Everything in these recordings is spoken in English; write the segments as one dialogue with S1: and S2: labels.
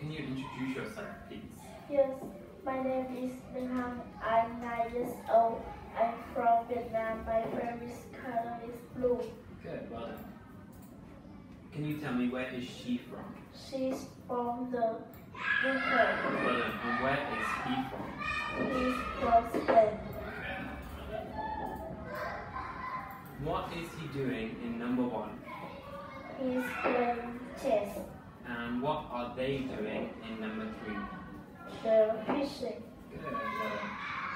S1: can you introduce yourself, please?
S2: Yes, my name is MINH. I'm 9 years old. I'm from Vietnam. My favorite color is blue.
S1: Good, well done. Can you tell me where is she from?
S2: She's from the UK.
S1: Well done. And where is he from?
S2: He's from Spain.
S1: What is he doing in number 1?
S2: He's playing chess.
S1: And what are they doing in number 3?
S2: They're fishing.
S1: Good, well done.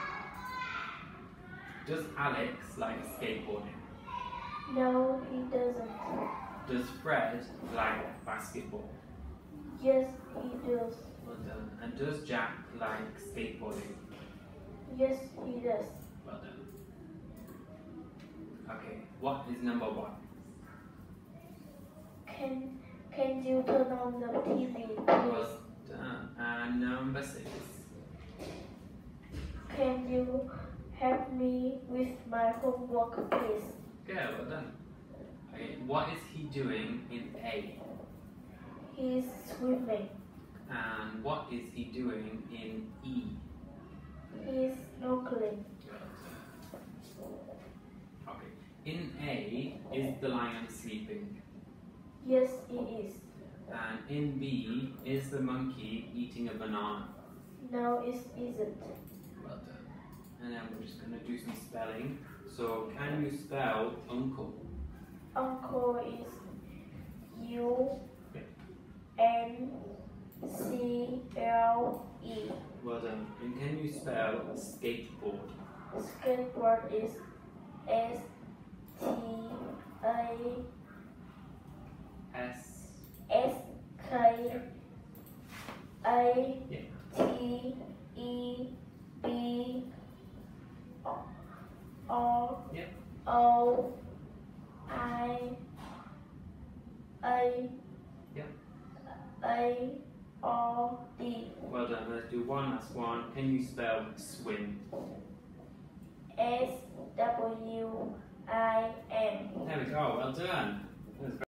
S1: Does Alex like skateboarding?
S2: No, he doesn't.
S1: Does Fred like basketball?
S2: Yes, he does.
S1: Well done. And does Jack like skateboarding?
S2: Yes, he does.
S1: Well done. Okay, what is number 1?
S2: Can you turn on the TV,
S1: Well
S2: please?
S1: done. And number 6.
S2: Can you help me with my homework, please?
S1: Good, well done. Okay, what is he doing in A?
S2: He's swimming.
S1: And what is he doing in E?
S2: He's snorkeling.
S1: Okay, in A, is the lion sleeping?
S2: Yes, he is.
S1: And in B, is the monkey eating a banana?
S2: No, it isn't.
S1: Well done. And then we're just going to do some spelling. So, can you spell uncle?
S2: Uncle is U-N-C-L-E.
S1: Well done. And can you spell skateboard?
S2: Skateboard is S-K-I-A-B-O-R-D.
S1: Well done. Let's do one last one. Can you spell swim?
S2: S-W-I-M.
S1: There we go. Well done.